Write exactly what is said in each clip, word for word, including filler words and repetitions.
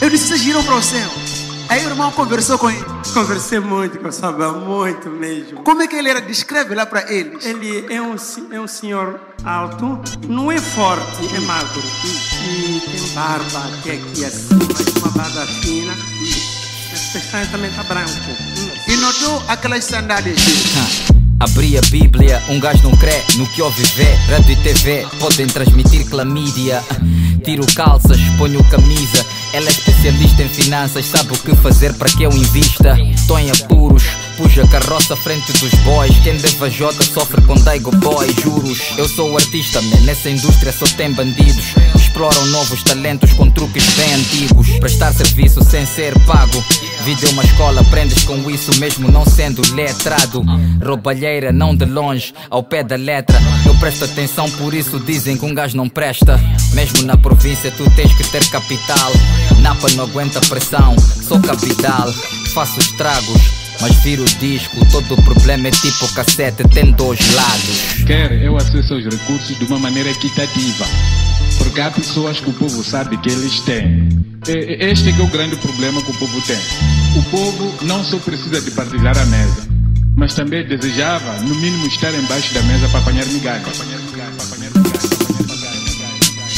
Eu disse, vocês viram para o céu? Aí o irmão conversou com ele. Conversei muito com o Samuel, muito mesmo. Como é que ele era? Descreve lá para eles. Ele é um, é um senhor alto, não é forte, é magro. E tem barba até aqui assim, mas uma barba fina. As pestanas também tá branco. E notou aquelas sandálias dele? Abri a Bíblia, um gajo não crê no que ouve vê. Rádio e T V podem transmitir clamídia. Tiro calças, ponho camisa. Ela é especialista em finanças, sabe o que fazer para que eu invista. Tô em apuros, puxa a carroça à frente dos boys. Quem deve a Jota sofre com Daigo Boy, juros. Eu sou o artista, man, nessa indústria só tem bandidos. Exploram novos talentos com truques bem antigos. Prestar serviço sem ser pago. Vida é uma escola, aprendes com isso mesmo não sendo letrado. Roubalheira não de longe, ao pé da letra. Eu presto atenção, por isso dizem que um gajo não presta. Mesmo na província tu tens que ter capital. Napa não aguenta pressão, sou capital. Faço estragos, mas viro o disco. Todo o problema é tipo cassete, tem dois lados. Quer eu acesso aos recursos de uma maneira equitativa, porque há pessoas que o povo sabe que eles têm. Este é que é o grande problema que o povo tem. O povo não só precisa de partilhar a mesa, mas também desejava, no mínimo, estar embaixo da mesa para apanhar migalha. Para apanhar migalha, para apanhar migalha, para apanhar migalha.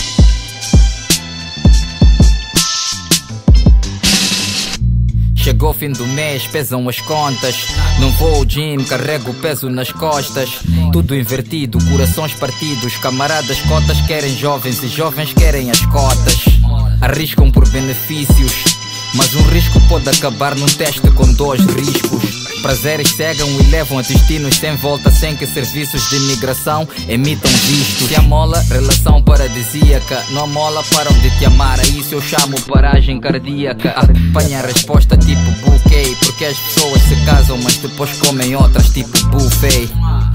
Chegou o fim do mês, pesam as contas. Não vou ao gym, carrego o peso nas costas. Tudo invertido, corações partidos. Camaradas cotas querem jovens e jovens querem as cotas. Arriscam por benefícios, mas um risco pode acabar num teste com dois riscos. Prazeres cegam e levam a destinos sem volta, sem que serviços de imigração emitam vistos. Se amola, relação paradisíaca. Não amola, param de te amar. A isso eu chamo paragem cardíaca. Apanha a resposta tipo buquê, porque as pessoas se casam mas depois comem outras tipo buffet.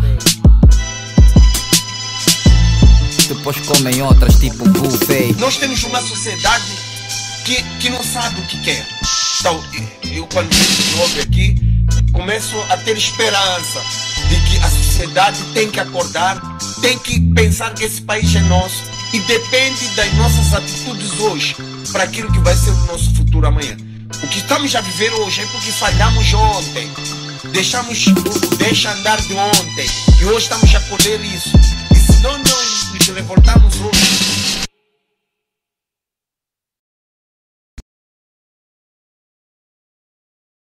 Depois comem outras tipo buffet. Nós temos uma sociedade que, que não sabe o que quer. Então, eu quando vejo jovem aqui, começo a ter esperança de que a sociedade tem que acordar, tem que pensar que esse país é nosso e depende das nossas atitudes hoje para aquilo que vai ser o nosso futuro amanhã. O que estamos a viver hoje é porque falhamos ontem, deixamos o deixa andar de ontem e hoje estamos a colher isso. E se não nós nos revoltarmos hoje,